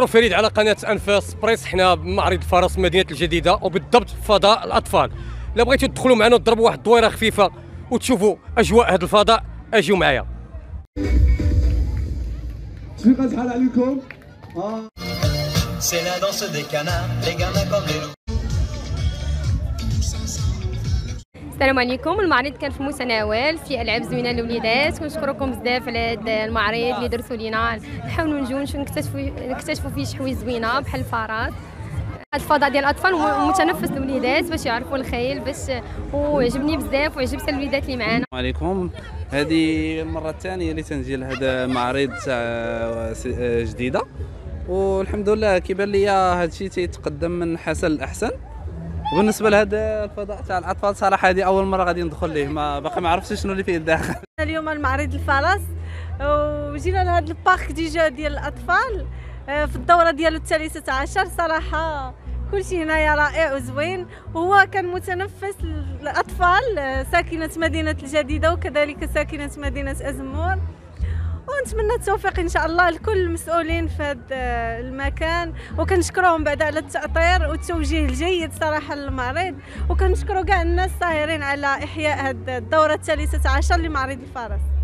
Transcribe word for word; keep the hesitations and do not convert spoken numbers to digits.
شكرا فريد على قناه انفاس بريس. حنا بمعرض الفرس مدينه الجديده وبالضبط في فضاء الاطفال. الا بغيتوا تدخلوا معنا وتضربوا واحد الدويره خفيفه وتشوفوا اجواء هذا الفضاء اجيو معايا. شكرا شحال عليكم. C'est la danse des canards, les gamins comme les loups. السلام عليكم. المعرض كان في متناول، في العاب زوينه للوليدات، كنشكركم بزاف على هذا المعرض اللي درتوا لينا. نحاولوا نجيو نكتشفوا نكتشفوا فيه شي حوايج زوينه بحال الفرس. هذا الفضاء ديال الاطفال متنفس للوليدات باش يعرفوا الخيل، باش وعجبني بزاف وعجب حتى الوليدات اللي معانا. السلام عليكم. هذه المره الثانيه اللي تنجي لهذا المعرض تاع جديده، والحمد لله كيبان لي هذا الشيء تيتقدم من حسن لاحسن. وبالنسبه لهذا الفضاء تاع الاطفال صراحه هذه اول مره غادي ندخل ليه، ما باقي ما عرفتش شنو اللي فيه الداخل. اليوم المعرض الفرس وجينا لهذا البارك ديجا ديال الاطفال في الدوره ديالو الثالثه عشر. صراحه كلشي هنايا رائع وزوين، وهو كان متنفس للاطفال ساكنه مدينه الجديده وكذلك ساكنه مدينه ازمور. ونتمنى التوفيق ان شاء الله لكل المسؤولين في هذا المكان، وكنشكرهم بعد على التأطير والتوجيه الجيد صراحه للمعرض، وكنشكروا كاع الناس الساهرين على احياء هذه الدوره الثالثه عشر لمعرض الفرس.